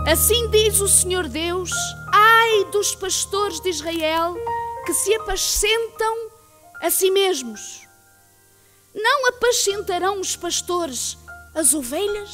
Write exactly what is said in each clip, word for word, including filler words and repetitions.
Assim diz o Senhor Deus: ai dos pastores de Israel que se apacentam a si mesmos. Não apacentarão os pastores as ovelhas?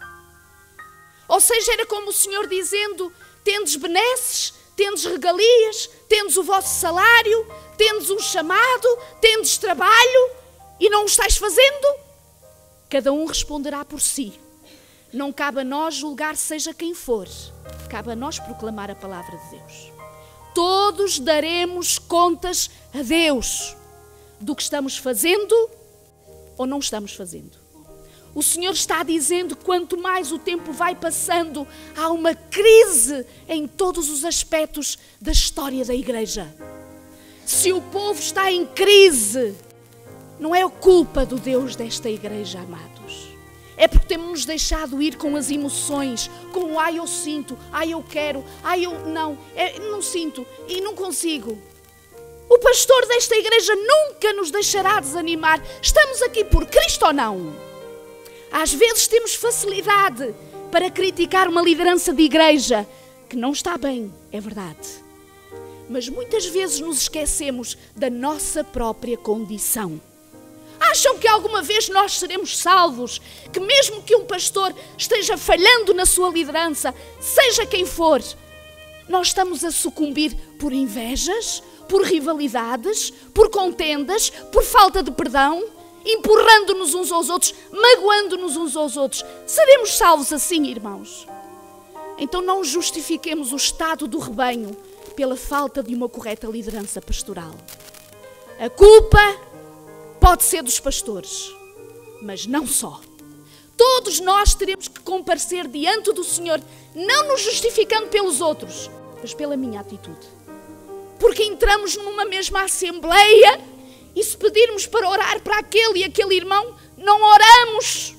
Ou seja, era como o Senhor dizendo: tendes benesses, tendes regalias, tendes o vosso salário, tendes um chamado, tendes trabalho e não o estáis fazendo? Cada um responderá por si. Não cabe a nós julgar seja quem for, cabe a nós proclamar a palavra de Deus. Todos daremos contas a Deus do que estamos fazendo ou não estamos fazendo. O Senhor está dizendo que quanto mais o tempo vai passando, há uma crise em todos os aspectos da história da igreja. Se o povo está em crise, não é culpa do Deus desta igreja, amados. É porque temos nos deixado ir com as emoções, com o ai eu sinto, ai eu quero, ai eu não, é, não sinto e não consigo. O pastor desta igreja nunca nos deixará desanimar. Estamos aqui por Cristo ou não? Às vezes temos facilidade para criticar uma liderança de igreja que não está bem, é verdade. Mas muitas vezes nos esquecemos da nossa própria condição. Acham que alguma vez nós seremos salvos? Que mesmo que um pastor esteja falhando na sua liderança, seja quem for, nós estamos a sucumbir por invejas, por rivalidades, por contendas, por falta de perdão, empurrando-nos uns aos outros, magoando-nos uns aos outros. Seremos salvos assim, irmãos? Então não justifiquemos o estado do rebanho pela falta de uma correta liderança pastoral. A culpa pode ser dos pastores, mas não só. Todos nós teremos que comparecer diante do Senhor, não nos justificando pelos outros, mas pela minha atitude. Porque entramos numa mesma assembleia e se pedirmos para orar para aquele e aquele irmão, não oramos,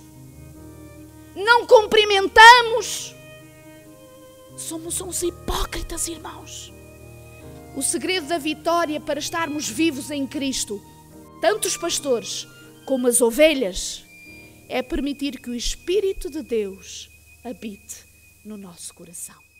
não cumprimentamos. Somos uns hipócritas, irmãos. O segredo da vitória para estarmos vivos em Cristo, tanto os pastores como as ovelhas, é permitir que o Espírito de Deus habite no nosso coração.